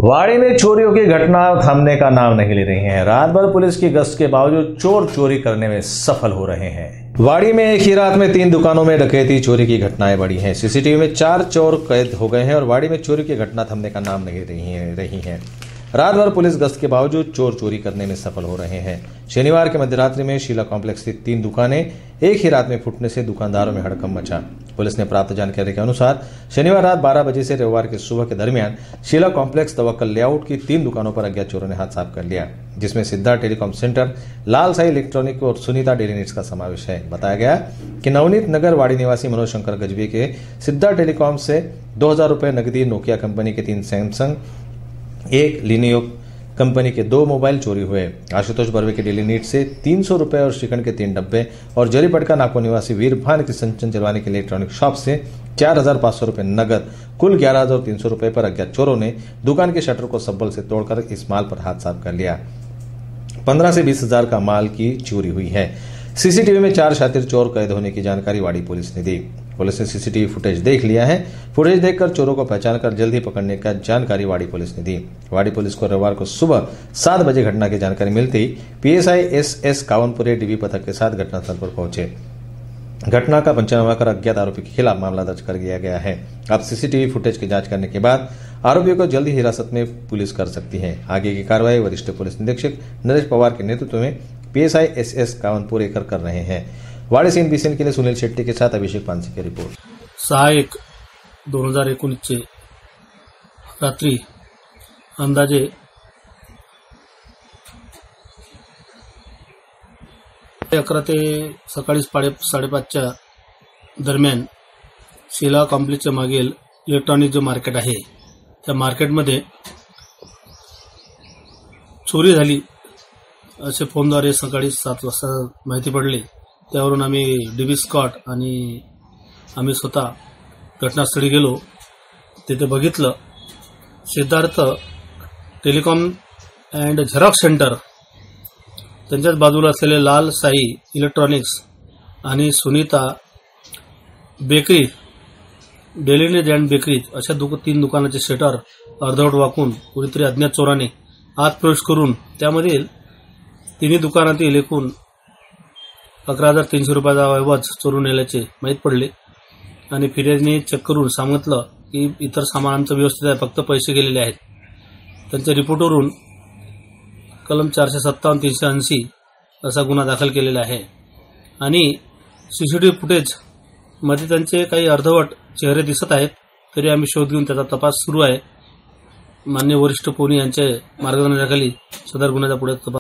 वाड़ी में चोरियों की घटना थमने का नाम नहीं ले रही है। रात भर पुलिस की गश्त के बावजूद चोर चोरी करने में सफल हो रहे हैं। वाड़ी में एक ही रात में 3 दुकानों में डकैती चोरी की घटनाएं बढ़ी हैं। सीसीटीवी में 4 चोर कैद हो गए हैं और वाड़ी में चोरी की घटना थमने का नाम नहीं रही है। रात भर पुलिस गश्त के बावजूद चोर चोरी करने में सफल हो रहे हैं। शनिवार की मध्यरात्रि में शीला कॉम्प्लेक्स स्थित 3 दुकानें एक ही रात में फूटने से दुकानदारों में हड़कंप मचा। पुलिस ने प्राप्त जानकारी के अनुसार शनिवार रात 12 बजे से रविवार की सुबह के दरमियान शीला कॉम्प्लेक्स तवक्कल लेआउट की 3 दुकानों पर अज्ञात चोरों ने हाथ साफ कर लिया, जिसमें Siddharth telecom centre, Lal Sai electronic और सुनीता डेली नीड्स का समावेश है। बताया गया कि नवनीत नगर वाड़ी निवासी मनोज शंकर गजबी के सिद्धार्थ टेलीकॉम से 2000 रुपए नकदी, नोकिया कंपनी के 3 सैमसंग, 1 लिनियो कंपनी के 2 मोबाइल चोरी हुए। आशुतोष बर्वे के डेली नीड से 300 रुपए और श्रीखंड के 3 डब्बे और जरीपटका नाको निवासी वीरभान किशन चंचलवानी के इलेक्ट्रॉनिक शॉप से 4500 रुपए नगद, कुल 11300 रुपए पर अज्ञात चोरों ने दुकान के शटर को सब्बल से तोड़कर इस माल पर हाथ साफ कर लिया। 15 से 20 हजार का माल की चोरी हुई है। सीसीटीवी में 4 शातिर चोर कैद होने की जानकारी वाड़ी पुलिस ने दी। पुलिस ने सीसीटीवी फुटेज देख लिया है। फुटेज देखकर चोरों को पहचानकर जल्द ही पकड़ने का जानकारी वाड़ी पुलिस ने दी। वाड़ी पुलिस को रविवार को सुबह 7 बजे घटना की जानकारी मिलते ही पीएसआई एस कावनपुरे डीबी पथक के साथ घटनास्थल पर पहुंचे। घटना का पंचनामा कर अज्ञात आरोपी के खिलाफ मामला दर्ज कर दिया गया है। अब सीसीटीवी फुटेज की जांच करने के बाद आरोपियों को जल्द ही हिरासत में पुलिस कर सकती है। आगे की कार्रवाई वरिष्ठ पुलिस निरीक्षक नरेश पवार के नेतृत्व में पीएसआई एस कावनपुरे कर रहे हैं। वाड़ी से NBCN के लिए सुनील शेट्टी के साथ अभिषेक पानसी की रिपोर्ट। 6/1/2019 रात्री अंदाजे 11 ते सकाळी 5:30च्या दरम्यान शीला कॉम्प्लेक्सच्या मागील इलेक्ट्रॉनिक जो मार्केट आहे त्या मार्केटमध्ये चोरी झाली असे फोनद्वारे सकाळी 7 वाजता माहिती पडली। त्यावरून आम्ही डीबी स्कॉट आणि आम्ही स्वतः घटनास्थळी गेलो। तिथे बघितलं Siddharth telecom and xerox centre, त्यांच्याच बाजूला असलेले लाल साई इलेक्ट्रॉनिक्स आणि Sunita bakery, daily needs and bakery अशा 3 दुकानाचे शटर अर्धवट वाकून कुणीतरी अज्ञात चोराने आत प्रवेश करून त्यामधील 3 दुकानातील एकूण 11,300 रुपयाचा वैभव चोरून नेल्याचे माहीत पडले आणि फिर्यादीने चेक करून सांगितलं की इतर सामान आमचं व्यवस्थित आहे, फक्त पैसे गेलेले आहेत। त्यांच्या रिपोर्टवरून कलम 457 380 असा गुन्हा दाखल केलेला आहे आणि सीसीटीव्ही फुटेज मध्ये त्यांचे काही अर्धवट चेहरे दिसत आहेत। तरी आम्ही शोध घेऊन त्याचा तपास सुरू आहे। मान्य वरिष्ठ पोलीस यांच्या मार्गदर्शनाखाली सदर गुन्ह्याचा पुढे तपास